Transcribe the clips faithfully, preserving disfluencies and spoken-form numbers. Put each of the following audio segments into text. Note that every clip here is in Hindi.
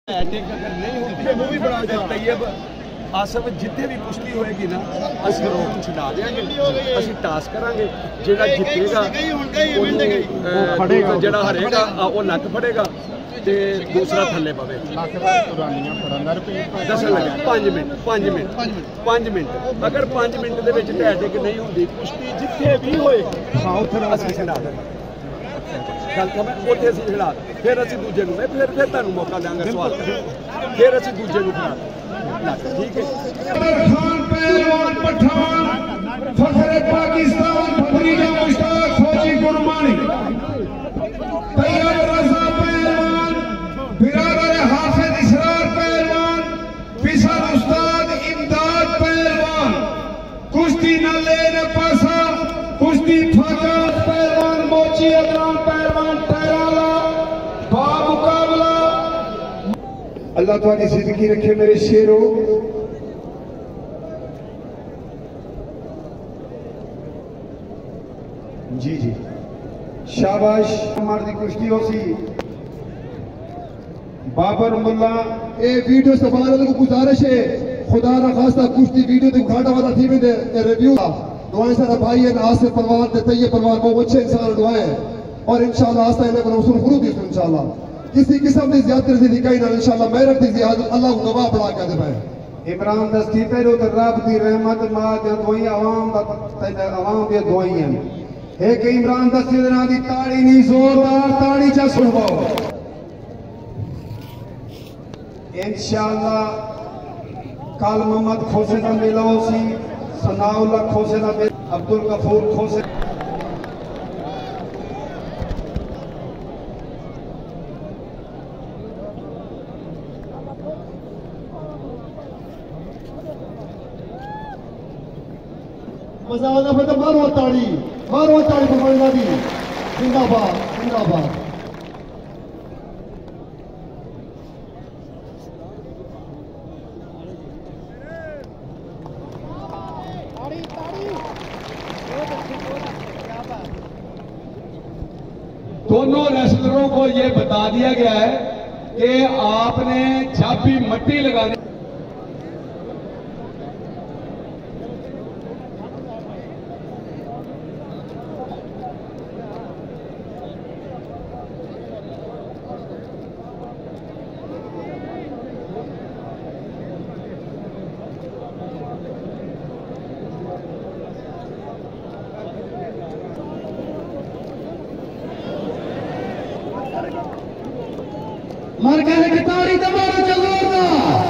अटैक अगर नहीं होती वो भी बड़ा तैयब आसफ जिथे भी कुश्ती होएगी ना असं रोक छुड़ा देंगे, असं टास करांगे, जेड़ा जितेगा जेड़ा हरेगा वो नक फड़ेगा ते दूसरा थले पवे। दस लगे पाँच मिनट पाँच मिनट पाँच मिनट अगर पाँच मिनट के अटैक नहीं होती कुश्ती जिथे भी होएगी असं छुड़ा देंगे। गल खबर उत्थे असीं खिड़ा फिर असीं दूजे नूं फिर फिर तुहानूं मौका देंगे सवाल फिर असीं दूजे नूं खिड़ा ठीक है। खान पहलवान पठान फखरे पाकिस्तान फरीदा मुश्ताक फौजी कुर्बानी तैयब रजा पहलवान बिरादर हाफिज इसरार पहलवान फिसल उस्ताद इमदाद पहलवान कुश्ती न लेने पासा कुश्ती फाका पहलवान मोची अदनान पहलवान टहराला बामुकाबला। अल्लाह तुम्हारी जिंदगी रखे मेरे शेरों। जी जी शाबाश मर्दी कुश्ती हो सी बाबर मुल्ला ए वीडियो संभालने को गुजारिश है खुदा ना खास्ता कुश्ती वीडियो तो घाटा वाला थी में रिव्यू दुआएं सारा भाई है नासिर परवान देते ये परवान बहुत अच्छे इंसान दुआएं और इंशाल्लाह आस्ता इन्हें बना उसूल खुद ही इंशाल्लाह किसी किस्म की ज्यादा से निकाई ना इंशाल्लाह मेहनत की जिहाद अल्लाह को गवाह बना कर दे भाई इमरान दस्ती पे रो रब दी रहमत मा जा दुआई आवाम दा आवाम दी दुआई हैं एक इमरान दस्ती दे नाम दी ताड़ी नहीं जोरदार ताड़ी चा सुनवाओ इंशाल्लाह कल मोहम्मद खोसे दा मेला होसी सनाउल्लाह खोसे दा अब्दुल गफूर खोसे मजा आना बेटा मारो ताड़ी मारो ताड़ी पकड़ना दी जिंदाबाद जिंदाबाद। दोनों रेसलरों को यह बता दिया गया है कि आपने जब भी मट्टी लगाने मर गए कि ताड़ी दबारो जलोरना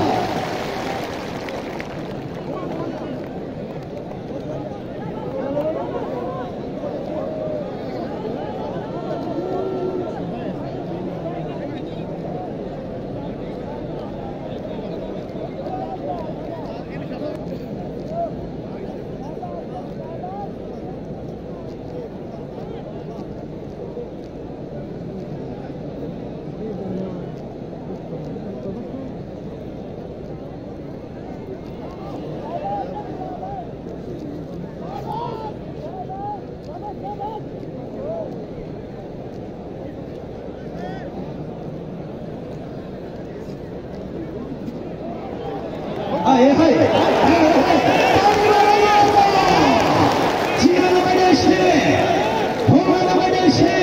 Hai hai Jihan Badeshi Homan Badeshi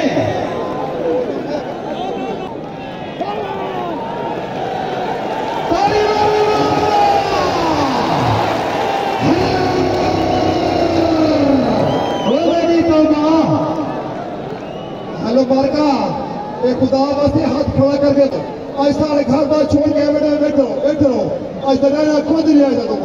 Tari Wadi Tauba hello बारका ए खुदा वास्ते हाथ खड़ा कर दे आज सारे घर बार छोड़ के बैठो बैठो बैठो आज दरिया खुद नहीं आया तो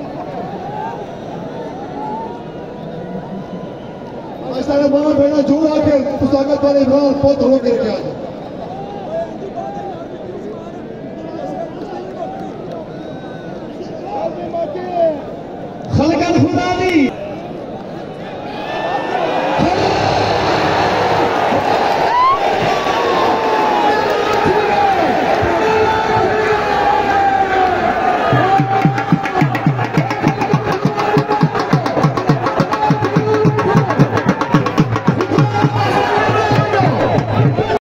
आज सारे मां बहना जोड़ आके पुस्तक वाले इमरान बहुत हो के रखे आज खलकत खुदा दी